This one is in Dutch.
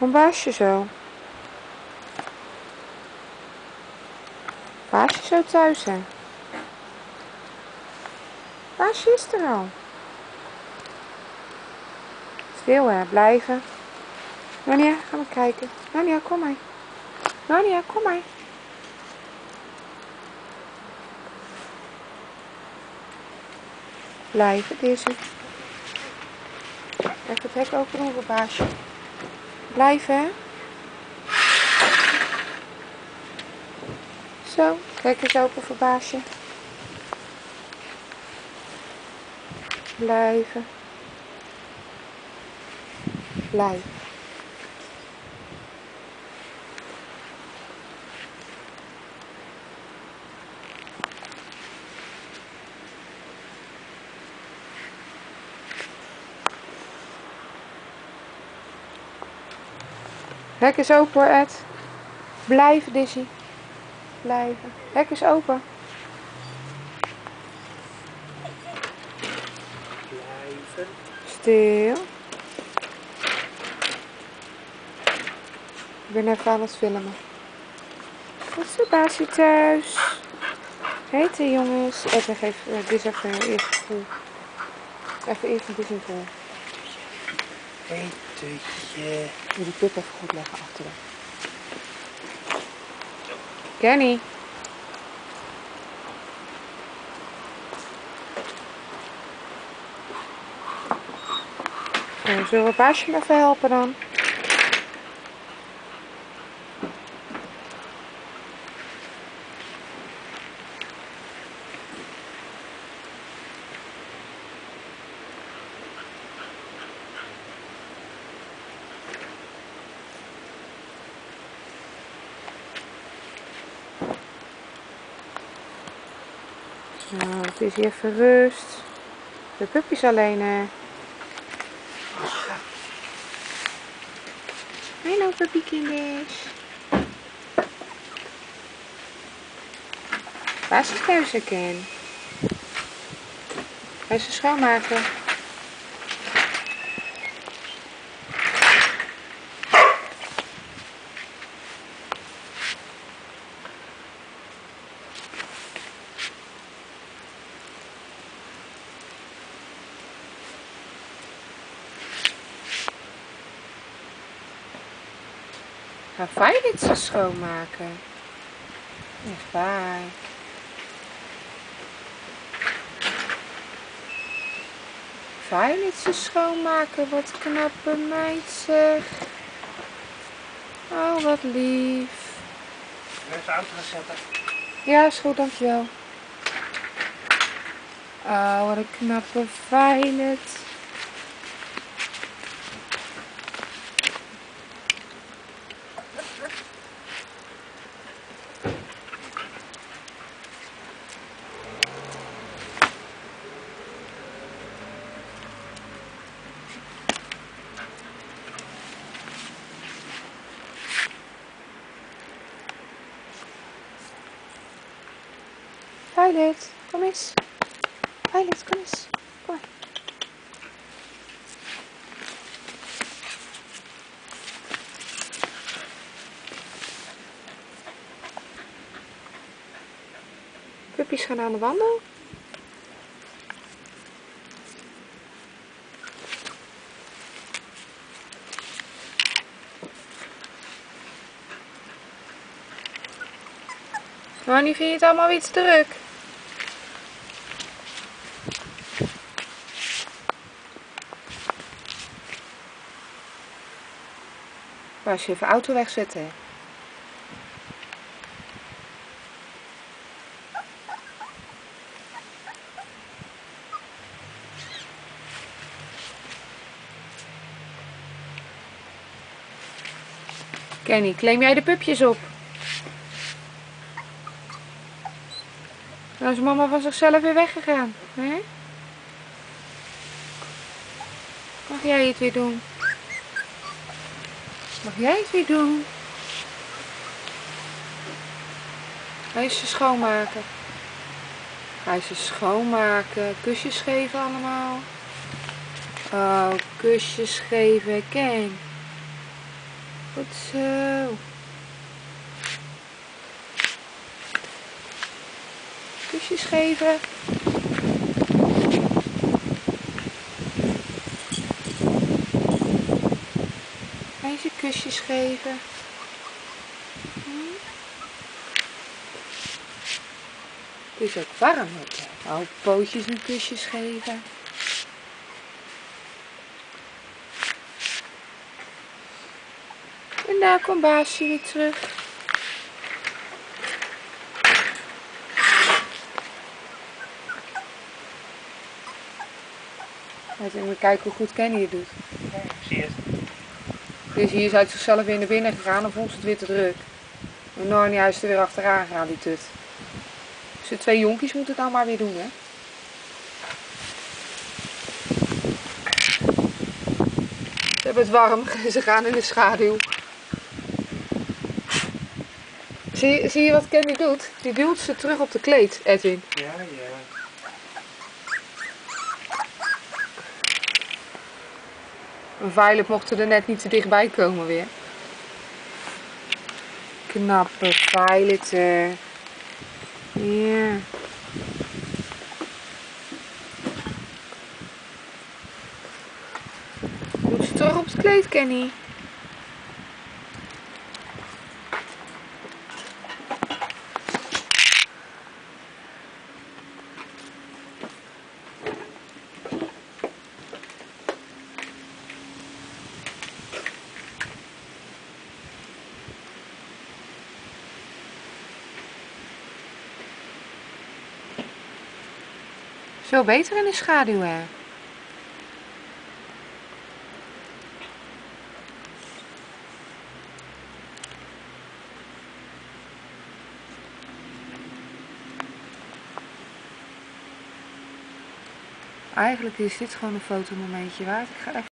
Kom Baasje zo. Baasje zo thuis, hè? Baasje is er al. Stil, hè? Blijven. Nania, ga maar kijken. Nania, kom maar. Nania, kom maar. Blijven, Dizzy. Even het hek open doen voor Baasje. Blijven, hè? Zo, hek is open voor Baasje. Blijven. Blijven. Hek is open hoor, Ed. Blijven, Dizzy. Blijven. Hek is open. Blijven. Stil. Ik ben even aan het filmen. Is de Baasje thuis? Heten jongens. Ed, geef dit even eerst een voel. Even eerst een beetje vol. Etentje. Ik moet die pip even goed leggen achteren. Kenny. Zullen we Baasje even helpen dan? Nou, het is hier even rust. De puppies alleen, hè. Hallo, puppykinders. Waar is het thuis, Ken? Ga je ze schoonmaken? Ga Violet ze schoonmaken. Echt waar. Violet ze schoonmaken, wat knappe meid zeg. Oh, wat lief. Even de auto gaan zetten. Ja, is goed, dankjewel. Oh, wat een knappe Violet. Violet, kom eens. Violet, kom eens. Kom maar. Puppies gaan aan de wandel. Nou, nu vind je het allemaal iets druk. Als je even auto wegzetten. Kenny, claim jij de pupjes op? Nou is mama van zichzelf weer weggegaan. Hè? Mag jij het weer doen? Mag jij het weer doen? Ga je ze schoonmaken? Ga je ze schoonmaken? Kusjes geven allemaal? Oh, kusjes geven, Ken. Goed zo. Kusjes geven. Even kusjes geven. Het is ook warm. Ook pootjes en kusjes geven. En daar komt baasje weer terug. Laten we kijken hoe goed Kenny het doet. Ja, zie je het. Dus hier is uit zichzelf weer naar binnen gegaan en vond ze het weer te druk. En Narnia is er weer achteraan gegaan, die tut. Dus de 2 jonkies moeten het nou maar weer doen, hè. Ze hebben het warm, ze gaan in de schaduw. Zie je wat Kenny doet? Die duwt ze terug op de kleed, Edwin. Ja, ja. En Violet mocht er net niet te dichtbij komen weer. Knappe Violet. Ja. Moet ze terug op het kleed, Kenny? Veel beter in de schaduw, hè? Eigenlijk is dit gewoon een fotomomentje waard. Ik ga even